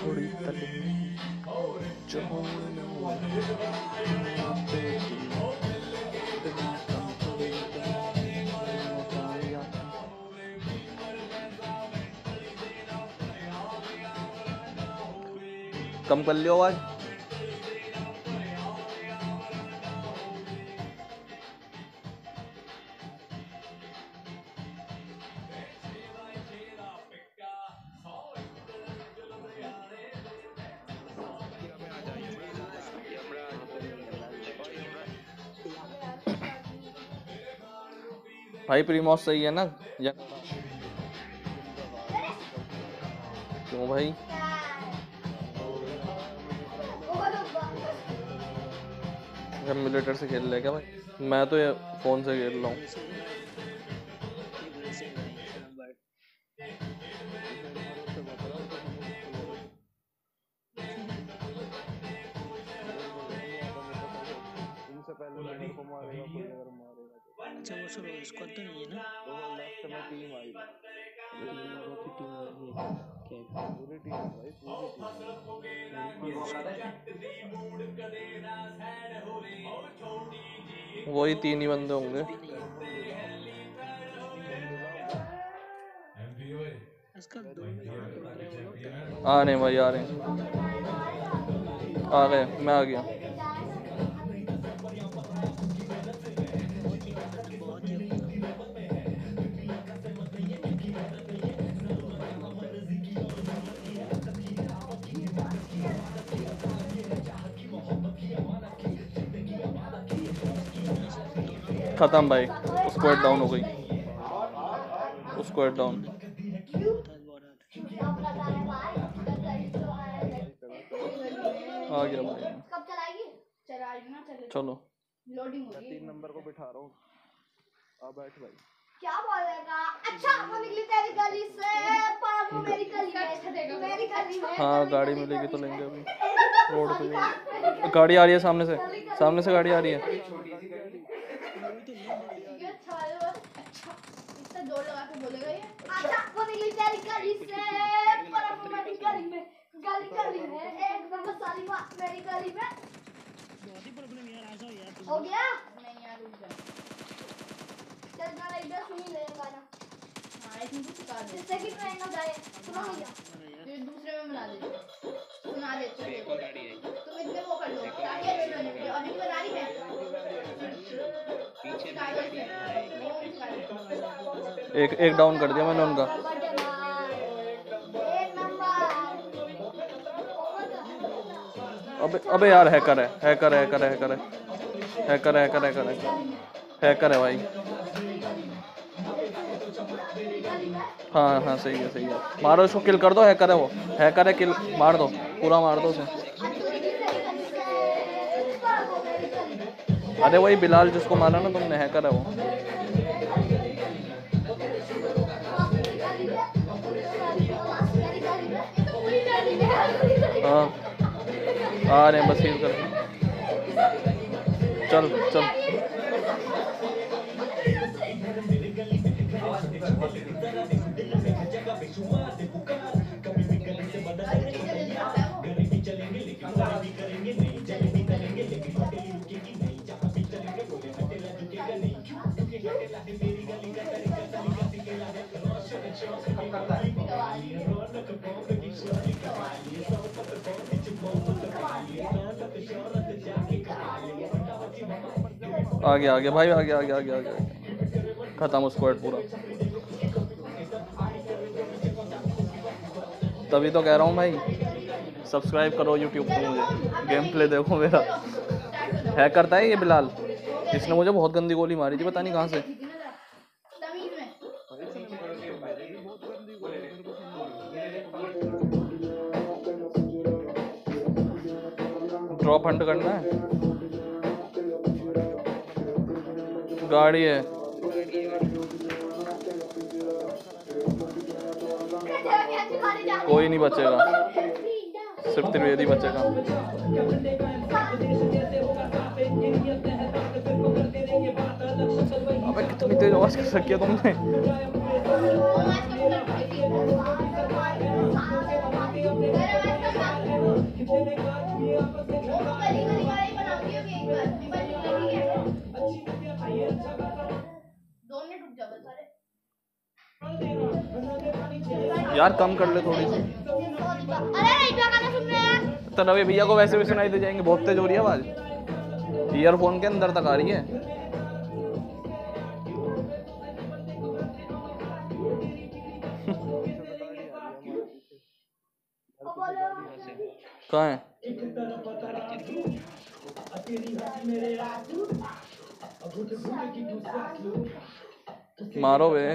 थोड़ी तलेंगी जो होना वो पे बिना कम थोड़ी या कम कर लियो आवाज। भाई प्रीमोस सही है ना या क्यों भाई? एमुलेटर से खेल ले क्या भाई? मैं तो ये फोन से खेल रहा हूँ। अच्छा वो सुनो स्क्वाड तो नहीं है ना? लास्ट में टीम आई थी, टीम क्या पूरी टीम भाई, पूरी टीम। वही 3 ही बंदे होंगे। इसका दो आ रहे हैं भाई, आ रहे हैं, आ गए, मैं आ गया। बहुत ही खत्म भाई, उसको हेड डाउन हो गई, उसको हेड डाउन। आ गया भाई। कब चलाएगी? चलाएगी ना, चलो लोडिंग होगी। 3 नंबर को बिठा रहा हूँ, आ बैठ भाई। क्या बोलेगा? अच्छा वो निकली तेरी गली से, पापू मेरी गली में, मेरी गली में। हाँ गाड़ी मिलेगी तो लेंगे अभी। रोड पे गाड़ी आ रही है, सामने से, सामने से गाड़ी आ रही है। अच्छा इससे जोर लगा के बोलेगा ये। अच्छा वो निकली तेरी गली से, पापू मेरी गली में, गली गली में, एक नंबर साली माँ मेरी गली में। बहुत ही प्रॉब्लम यार, आ जाओ यार। हो गया? नहीं यार रुक जा। चल गाना इधर सुन ही ले गाना। हाँ एक मिनट सिखा दे, इससे कि ट्रेन ना जाए। सुना भैया, ये दूसरे में बना दे, सुना दे। तुम इतने वो कर लो ताकि अच्छी बने। और एक गाड़ी है पीछे, एक डाउन कर दिया मैंने उनका। अबे यार हैकर है, हैकर है, हैकर है, हैकर है, हैकर है, हैकर है, हैकर है, हैकर है भाई। हाँ हाँ सही है, सही है, मारो इसको, किल कर दो। हैकर है वो, हैकर है, किल मार दो, पूरा मार दो उसे। अरे वही बिलाल जिसको मारा ना तुमने, हैकर है वो। हाँ आ रहे हैं, बस हील कर। चल चल आगे आगे भाई, आगे आगे आगे आगे, खत्म स्क्वाड पूरा। तभी तो कह रहा हूँ भाई, सब्सक्राइब करो यूट्यूब पे, मुझे गेम प्ले देखो मेरा। हैक करता है ये बिलाल, इसने मुझे बहुत गंदी गोली मारी थी, पता नहीं कहाँ से। ड्रॉप हंट करना है, गाड़ी है। कोई नहीं बचेगा, सिर्फ त्रिवेदी बचेगा। अबे कितनी तेज आवाज कर रखी है तुमने। गली गली वाले ही बनाऊंगी अभी एक बार ठीक है 2 मिनट रुक जा बस सारे यार कम कर ले थोड़ी सी। अरे नहीं क्या गाना सुन रहे हैं तो रवि भैया को वैसे भी सुनाई दे जाएंगे, बहुत तेज हो रही है आवाज, ईयरफोन के अंदर तक आ रही है। कहाँ है? मारो बे।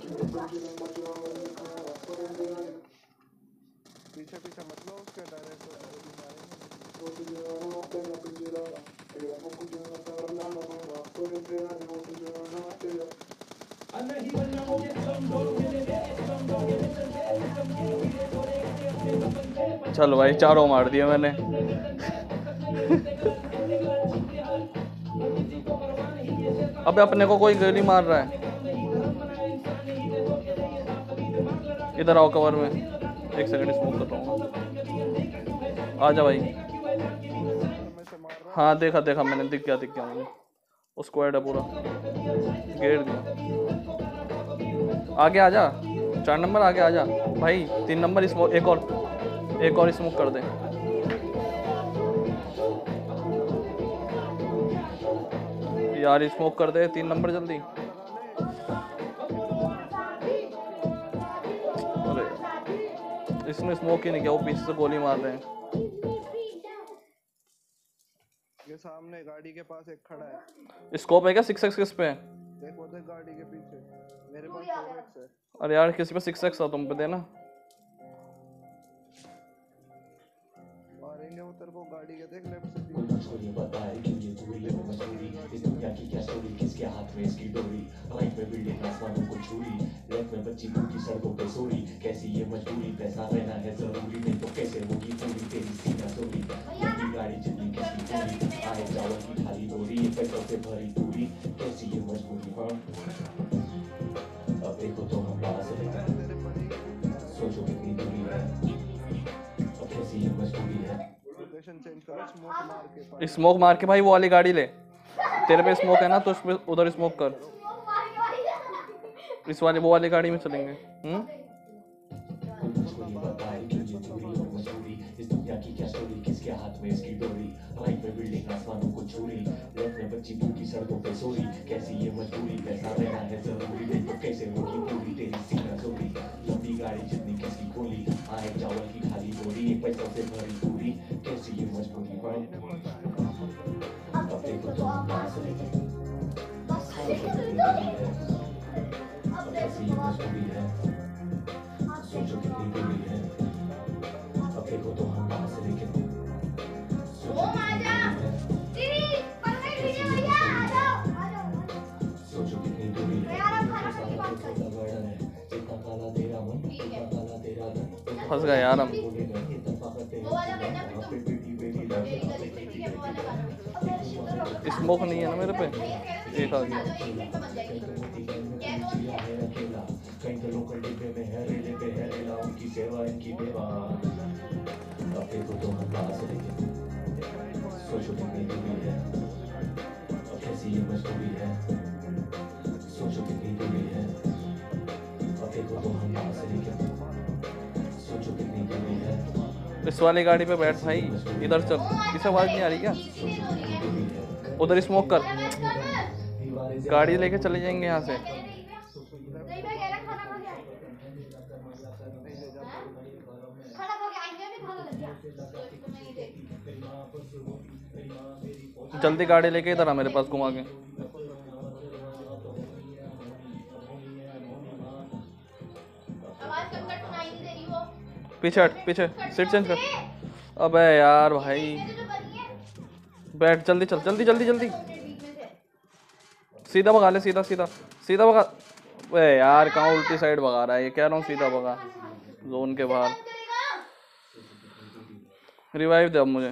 पीछे पीछे मत लो उसके, डायरेक्ट चल भाई चारों मार दिए मैंने। अबे अपने को कोई गोली मार रहा है। इधर आओ कवर में, एक सेकंड स्मोक कर रहा हूँ। आ जा भाई। हाँ देखा देखा मैंने, दिख गया मुझे। वो स्क्वाड है पूरा, घेर दिया। आगे आ जा, 4 नंबर आगे आ जा भाई। 3 नंबर स्मोक, एक और स्मोक कर दे। यार स्मोक कर दे 3 नंबर जल्दी। अरे इसने स्मोक ही नहीं किया, वो पीछे से गोली मार रहे हैं। ये सामने गाड़ी के पास एक खड़ा है। स्कोप है क्या 6x किस पे है? देखो देख गाड़ी के पीछे, मेरे पास 4x है। अरे यार किसी पे 6x हो, तुम पे देना। मारेंगे वो तेरे को, गाड़ी के देख लेफ्ट से। छोरी बताए क्यों ये दूरी है मजबूरी, इस दुनिया की क्या स्टोरी, किसके हाथ में इसकी डोरी। राइट में बिल्डिंग आसमानों को छूरी, लेफ्ट में बच्ची भूखी सड़कों पे सोरी। कैसी ये मजबूरी, पैसा रहना है जरूरी, नहीं तो कैसे होगी पूरी तेरी सीना चोरी। लंबी गाड़ी जितनी किसकी पूरी, आए चावल की थाली डोरी, पैसों से भरी पूरी। कैसी ये मजबूरी, हाँ अब देखो तो हम पास है, सोचो कितनी दूरी है, अब कैसी ये मजबूरी है। लोकेशन चेंज करो, स्मोक मार के पास। स्मोक मार के भाई वो वाली गाड़ी ले। तेरे पे स्मोक है ना तो उसमें उधर स्मोक कर। इस वाली वो वाली गाड़ी में चलेंगे। इस दुनिया की क्या स्टोरी, किसके हाथ में इसकी डोरी। राइट में बिल्डिंग आसमानों को छूरी, लेफ्ट में बच्ची भूखी सड़कों पे सोरी। कैसी ये मजबूरी, पैसा रहना है जरूरी, नहीं तो कैसे होगी पूरी तेरी सीना चोरी। लंबी गाड़ी जितनी किसकी गोली, आए चावल की खाली बोरी, पैसों से भरी पूरी। कैसी ये मजबूरी, अब देखो तो हम पास है, सोचो कितनी दूरी है, अब कैसी ये मजबूरी है, सोचो कितनी दूरी है, अब देखो तो हम पास है, लेकिन सोचो कितनी दूरी है, छोटा बड़ा है, जितना काला तेरा मन, जितना काला तेरा धन। फंस गए यार हम। स्मोक नहीं है ना मेरे पे, एक आ गया। कहीं तो लोकल डिब्बे में है, रेले पे है रेला, उनकी सेवा इनकी बेवा। अब देखो तो हम पास है, लेकिन सोचो कितनी दूरी है, अब कैसी ये मजबूरी है, सोचो कितनी दूरी है, अब देखो तो हम पास है, लेकिन सोचो कितनी दूरी है। इस वाली गाड़ी पे बैठ भाई, इधर चल। इसे आवाज नहीं आ रही क्या? उधर स्मोक कर, गाड़ी लेके चले जाएंगे यहाँ से। जल्दी गाड़ी लेके इधर आ मेरे पास घुमा के। पीछे हट, पीछे सीट चेंज कर। अबे यार भाई बैठ, जल्दी चल, जल्दी जल्दी जल्दी। सीधा भगा ले, सीधा सीधा सीधा भगा। अबे यार कहाँ उल्टी साइड भगा रहा है ये, कह रहा हूँ सीधा भगा, जोन के बाहर। रिवाइव दे अब मुझे।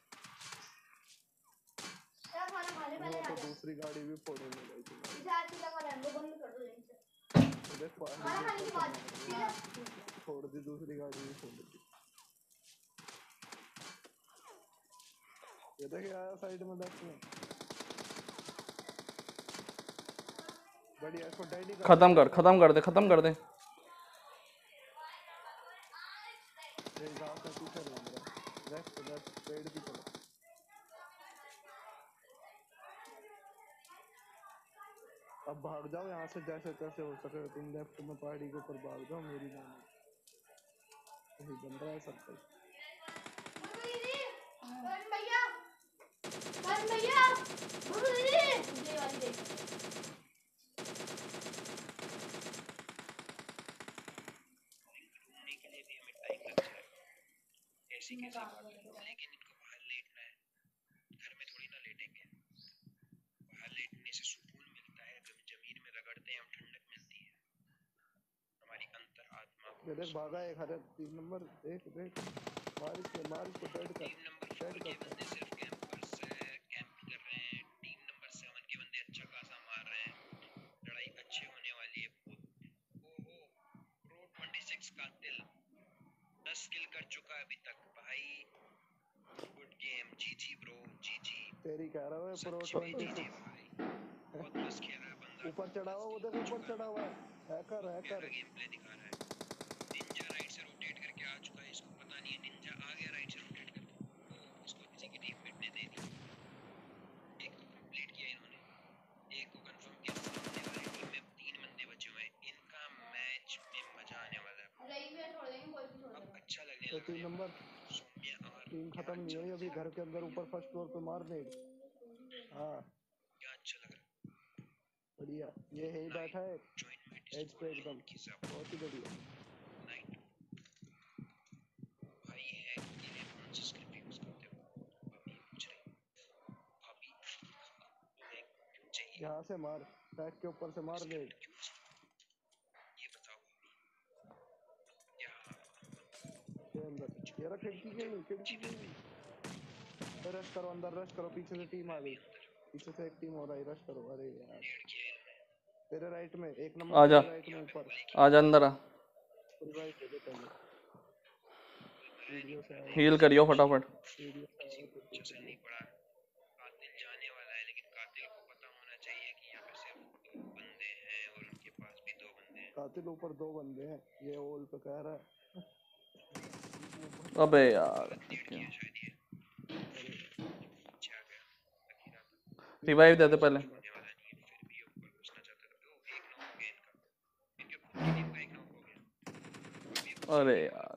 दूसरी गाड़ी भी फोड़ेंगे छोड़ दी, दूसरी गाड़ी भी फोड़ दी। ये देखे आया साइड में लेफ्ट में। बढ़िया, इसको डैडी का खत्म कर दे। ये गांव से पीछे घूम रहा है। लेफ्ट साइड की तरफ। अब भाग जाओ यहाँ से जैसे तैसे हो सके। तुम लेफ्ट में पहाड़ी के ऊपर भाग जाओ मेरी जान। यही बन रहा है सब कुछ। कैसी कैसी बात है, लेकिन इनको बाहर लेटना है, घर में थोड़ी ना लेटेंगे। बाहर लेटने से सुकून मिलता है, जब जमीन में रगड़ते हैं हम ठंडक मिलती है, हमारी अंतरात्मा को। ये देख भागा एक हरे 3 नंबर। देख बारिश को डेड कर। टीम नंबर 4 के बंदे सिर्फ कैंप कर रहे हैं। टीम नंबर 7 के बंदे अच्छा खासा मार रहे हैं। लड़ाई अच्छी होने वाली है। ओहो, प्रो 26 कातिल 10 किल कर चुका है अभी तक भाई। गुड गेम, जीजी ब्रो, जीजी। तेरी कह रहा है प्रो सच में जीजी 26। भाई, बहुत मस्त खेल रहा है बंदा। ऊपर चढ़ा हुआ, वो देखो ऊपर चढ़ा हुआ है। हैकर प्यारा गेम प्ले दिखा रहा है। निंजा राइट से रोटेट करके आ चुका है, इसको पता नहीं है निंजा आ गया राइट से रोटेट करके। इसको किसी की टीममेट ने दे दी। एक को कंप्लीट किया इन्होंने, एक को कंफर्म किया। सामने वाली टीम में 3 बंदे बचे हुए हैं। इनका मैच में मजा आने वाला है। अब अच्छा लगने तो लगा 3 है। नंबर सौम्या और टीम खत्म नहीं हुई अभी। घर के अंदर ऊपर फर्स्ट फ्लोर पे मार दे। हाँ क्या अच्छा लग रहा है। बढ़िया। ये यही बैठा है जॉइन में एज पे एकदम। की सब बहुत ही बढ़िया। नाइट भाई है कि नहीं कौन सा स्क्रिप्ट यूज करते हो अभी पूछ रहे अभी चाहिए यहाँ से मार, बैक के ऊपर से मार दे। ये बताओ क्या के अंदर ये रख। खिड़की के नहीं। रश करो अंदर, रश करो। पीछे से टीम आ गई। पीछे से एक टीम हो रहा है, रश करो। अरे यार तेरे राइट में 1 नंबर। आजा राइट में ऊपर अंदर आ। फुल राइट हो जाता है। वीडियो से आया। हील करियो फटाफट। वीडियो से आया तो चल नहीं पड़ा। कातिल जाने वाला है, लेकिन कातिल को पता होना चाहिए कि यहाँ पे सिर्फ 2 बंदे हैं और उनके पास भी 2 बंदे हैं। कातिल ऊपर 2 बंदे हैं, ये ओल पे कह रहा है। अबे यार डेढ़ किया शायद ये। अच्छा गया अखीरा रिवाइव दे दे पहले। होने वाला नहीं है, फिर भी ये ऊपर घुसना चाहता था। ओ, एक नॉक हो गया इनका। इनके खुद की टीम का एक नॉक हो गया। अरे यार